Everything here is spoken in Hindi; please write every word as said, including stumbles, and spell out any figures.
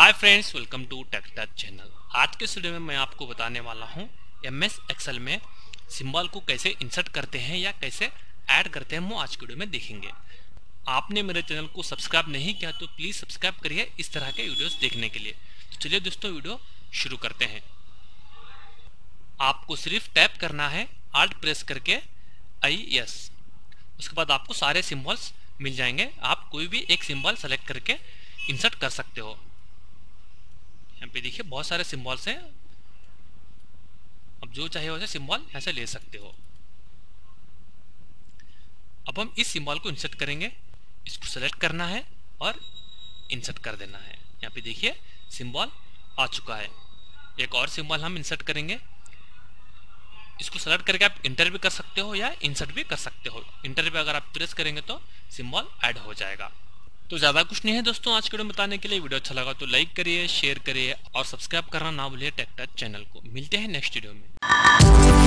Hi friends, welcome to Tech Touch channel. आज के वीडियो में मैं आपको बताने वाला हूं एम एस एक्सेल में सिंबल को कैसे इंसर्ट करते हैं या कैसे ऐड करते हैं, वो आज के वीडियो में देखेंगे। आपने मेरे चैनल को सब्सक्राइब नहीं किया तो प्लीज़ सब्सक्राइब करिए इस तरह के वीडियोस देखने के लिए। तो चलिए दोस्तों, वीडियो शुरू करते हैं। आपको सिर्फ टैप करना है आल्ट प्रेस करके आई एस, उसके बाद आपको सारे सिंबल्स मिल जाएंगे। आप कोई भी एक सिंबल सेलेक्ट करके इंसर्ट कर सकते हो। यहाँ पे देखिए बहुत सारे सिंबल्स हैं, अब जो चाहिए वैसे सिंबल यहाँ से ले सकते हो। अब हम इस सिंबल को इंसर्ट करेंगे, इसको सेलेक्ट करना है और इंसर्ट कर देना है। यहाँ पे देखिए सिंबल आ चुका है। एक और सिंबल हम इंसर्ट करेंगे, इसको सेलेक्ट करके आप इंटर भी कर सकते हो या इंसर्ट भी कर सकते हो। इंटर पे अगर आप प्रेस करेंगे तो सिंबल ऐड हो जाएगा। तो ज़्यादा कुछ नहीं है दोस्तों आज के वीडियो में बताने के लिए। वीडियो अच्छा लगा तो लाइक करिए, शेयर करिए और सब्सक्राइब करना ना भूलिए टेक टच चैनल को। मिलते हैं नेक्स्ट वीडियो में।